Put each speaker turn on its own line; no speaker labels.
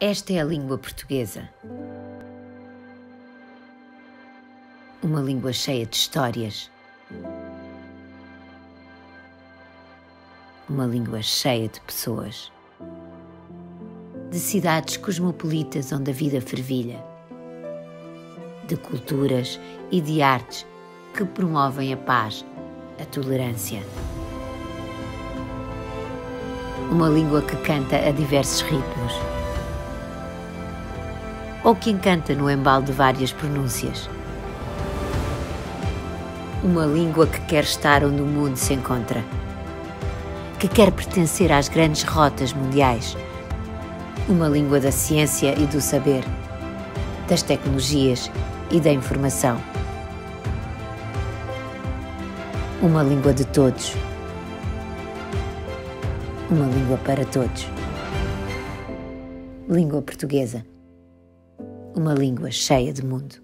Esta é a língua portuguesa. Uma língua cheia de histórias. Uma língua cheia de pessoas. De cidades cosmopolitas onde a vida fervilha. De culturas e de artes que promovem a paz, a tolerância. Uma língua que canta a diversos ritmos. Ou que encanta no embalo de várias pronúncias. Uma língua que quer estar onde o mundo se encontra. Que quer pertencer às grandes rotas mundiais. Uma língua da ciência e do saber, das tecnologias e da informação. Uma língua de todos. Uma língua para todos. Língua portuguesa. Uma língua cheia de mundo.